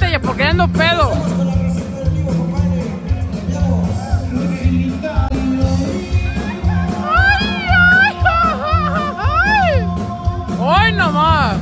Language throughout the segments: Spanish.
Espérate, ya porque ando pedo. ¡Hoy nomás!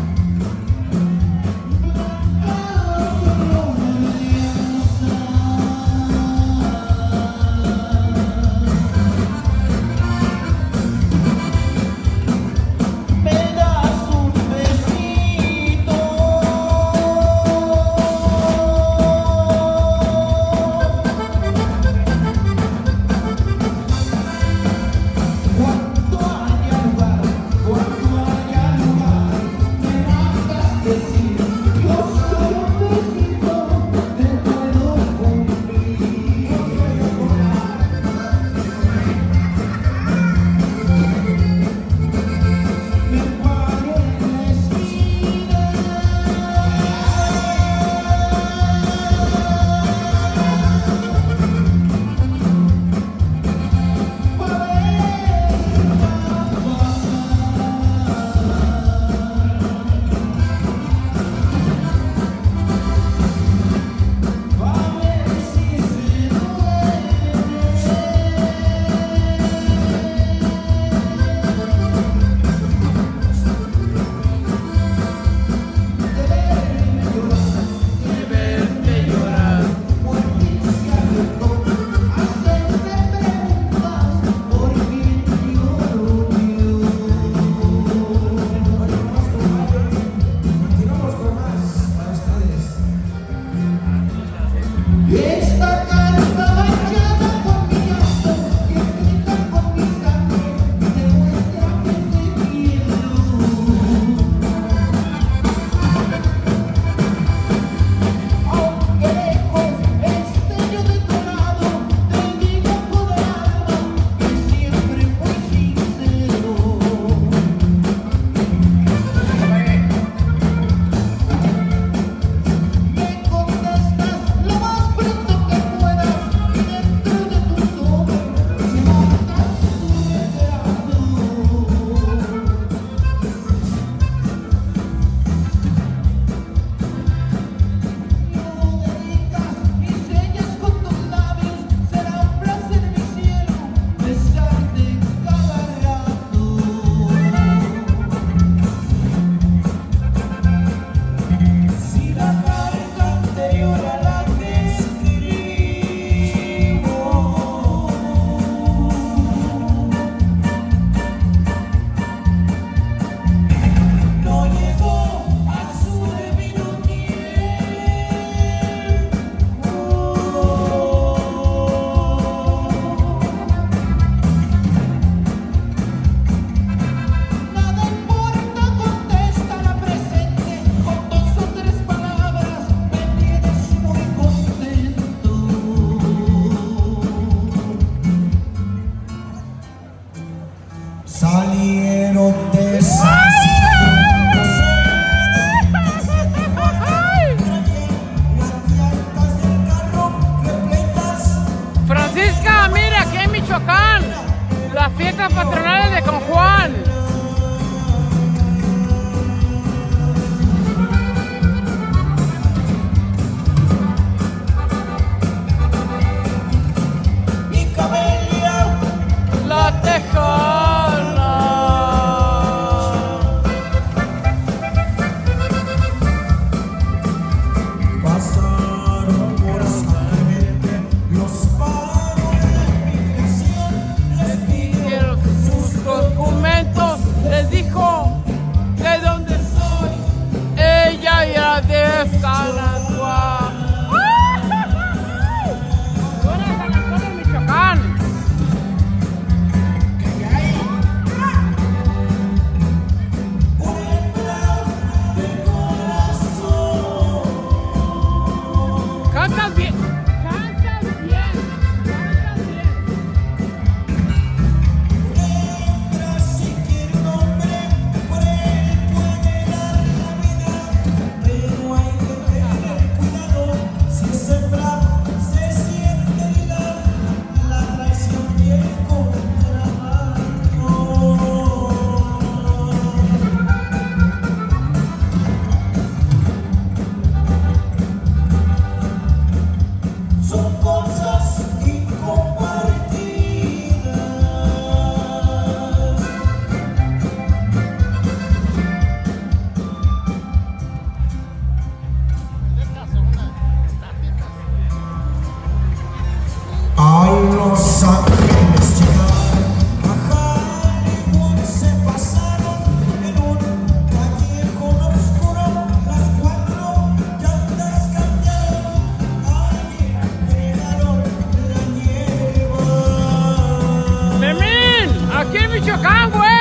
ángeles llegaron a Hollywood, se pasaron en un callejón oscuro, las cuatro llantas cambiaron, alguien entregaron la hierba. ¡Memín! ¡Aquí en Michoacán, güey!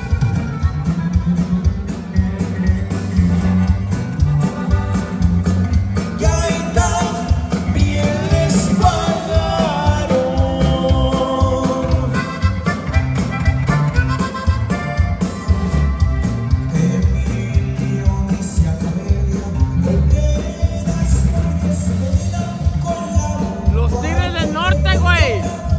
Los Tigres del Norte, güey.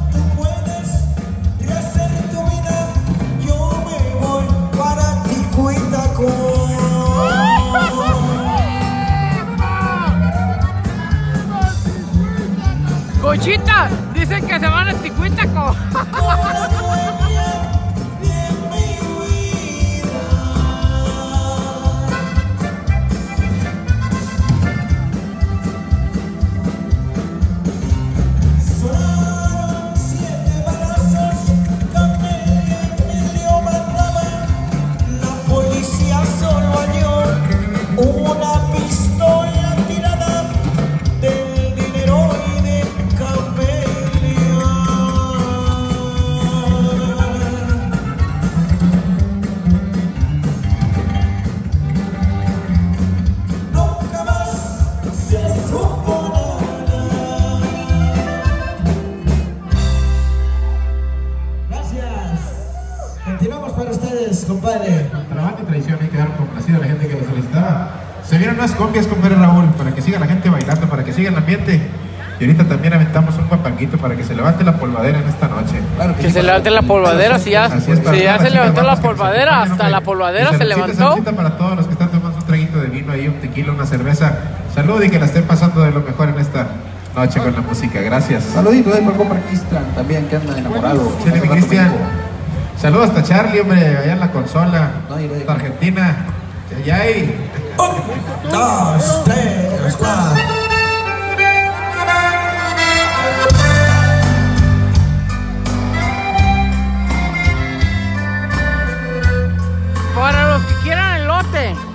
Cochita, dicen que se van a Ticuitaco. Una pistola tirada del dinero y de Camelia. Nunca más se supo nada. Gracias. Continuamos para ustedes, compadre. Trabajo y tradición, hay que dar complacido a la gente que lo solicitaba. Se vienen unas compias, compadre Raúl, para que siga la gente bailando, para que siga el ambiente. Y ahorita también aventamos un guapanguito para que se levante la polvadera en esta noche. Claro Que se levante la polvadera, si ya se levantó la polvadera, hasta la polvadera se levantó. Saludcita para todos los que están tomando un traguito de vino ahí, un tequila, una cerveza. Salud y que la estén pasando de lo mejor en esta noche con la música. Gracias. Saluditos ahí por el compa Cristian, también que anda enamorado. Chile, mi Cristian. Saludos hasta Charlie, hombre, allá en la consola. No, y de- hasta Argentina. Ya hay. 1, 2, 3, 4. Para los que quieran elote.